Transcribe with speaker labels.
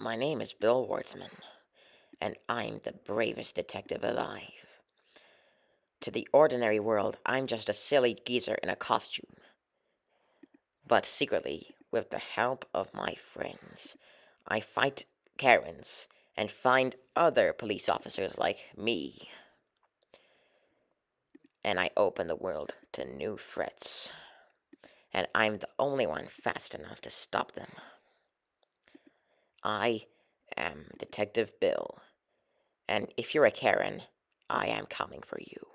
Speaker 1: My name is Bill Wartsman, and I'm the bravest detective alive. To the ordinary world, I'm just a silly geezer in a costume. But secretly, with the help of my friends, I fight Karens and find other police officers like me. And I open the world to new threats. And I'm the only one fast enough to stop them. I am Detective Bill. And if you're a Karen, I am coming for you.